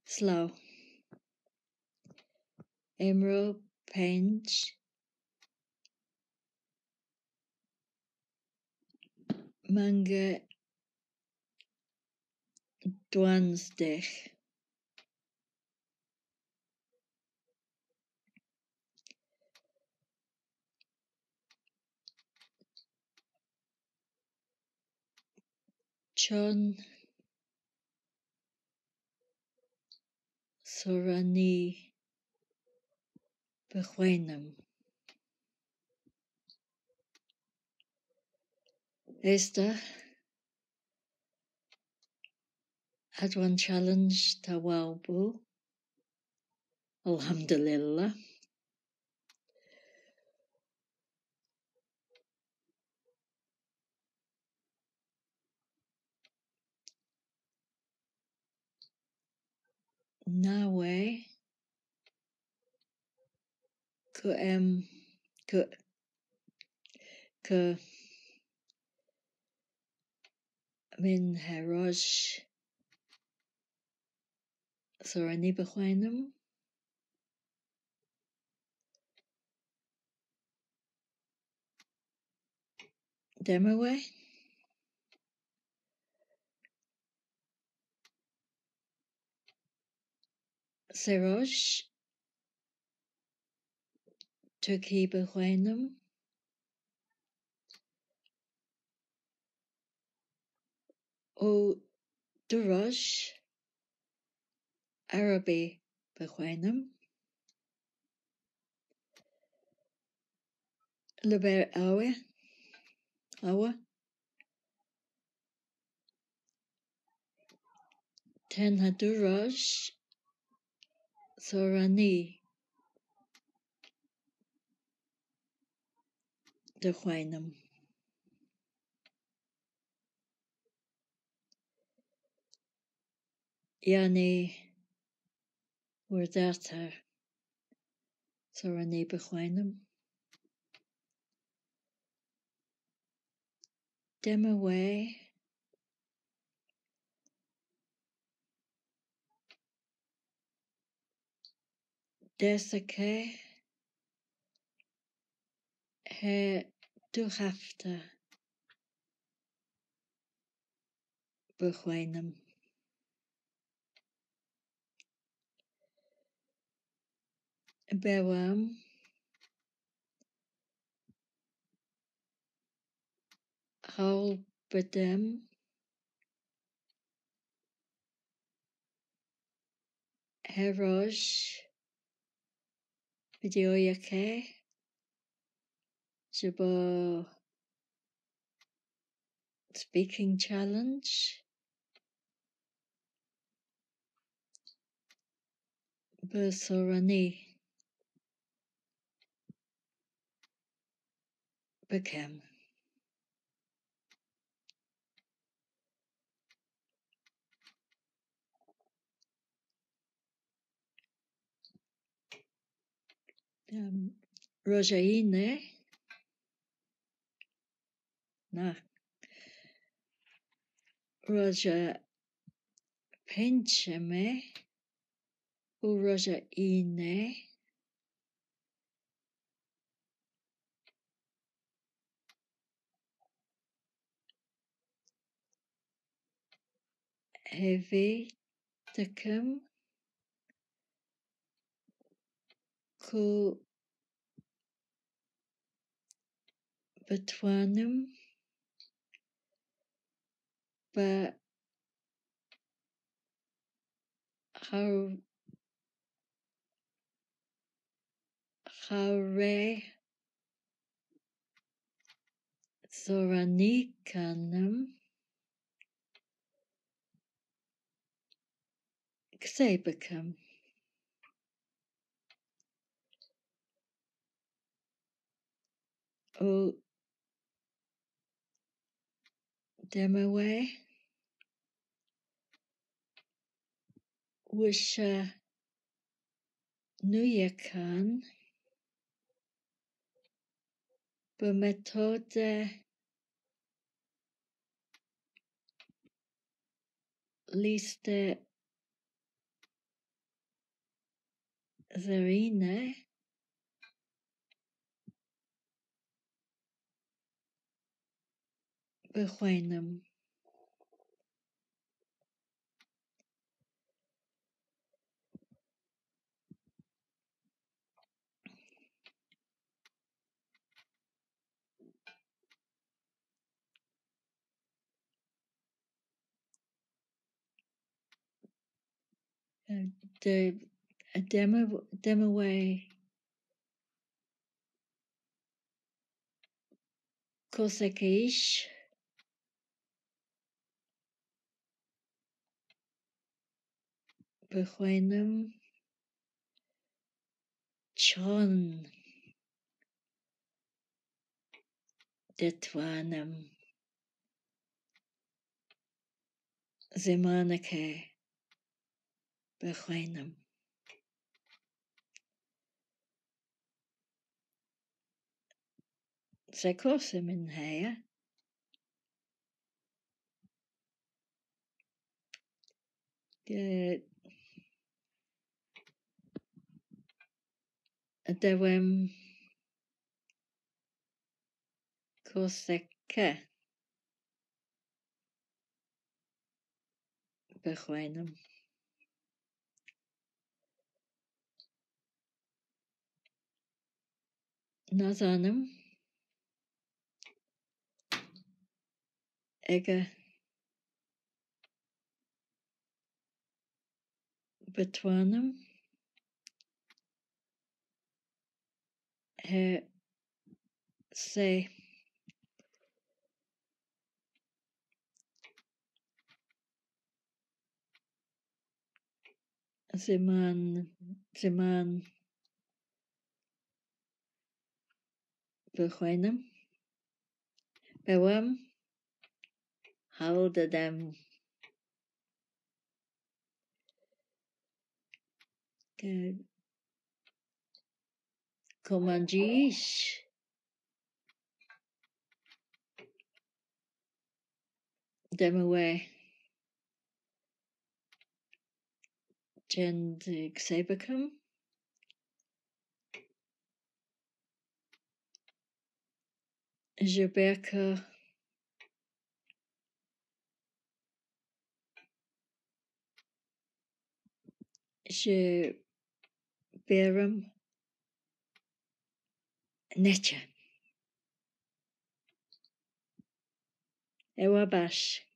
Slow. Imro Penge Manga Dwansdich. Chon Sorani Bechuenum. Esta had one challenge Tawalbu. Alhamdulillah. Nawe ku min Harosh Sorani Bechuenum. Demawe. Serosh Turkey Bechuenum. O Durosh Arabi Bechuenum. Leber Awa. Ten Hadurosh Sorani Bechuenum. Yani Wardata Sorani Bechuenum. Demawe Desake He Duhafta Bechuenum. Bewam Haul Bedem Herosh Videoyake Jabo Speaking Challenge Besorani Bekem. Rojaine Na Roja Pencheme U Rojaine Heavy Tekem Ku Betwanum Ba Hare Zoranikanum Xabacum O Demawe Wisha Nuyakan Bemethode Liste Zarine Bechuinem the Demaway Kosekish Bechuinem Chon Detwanem Zimanake Bechuinem Sekosim in Haya Dewem Koseke Bechuinem Nazanem Ega Betwanem He Se Ziman Bechuinem Bewem Haldadem Komanjish Demaway Jend Xabacum Jeberka Je Berum Netcha Ewabash